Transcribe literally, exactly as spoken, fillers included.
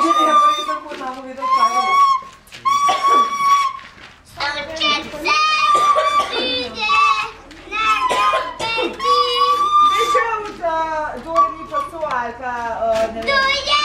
Ja prvi sam put mamu vidio kaj. Diciamo da due anni fa su alta nelle